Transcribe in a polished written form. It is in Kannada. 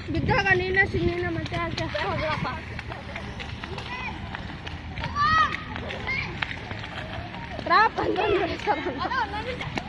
ಬಿದ್ದಾಗ ನೀನ ಸಿಗ್ನೀನ ಮತ್ತೆ ಹಾಕಿ ಹೋಗ್ಲಪ್ಪ ರಾಪ್ ಅಂತ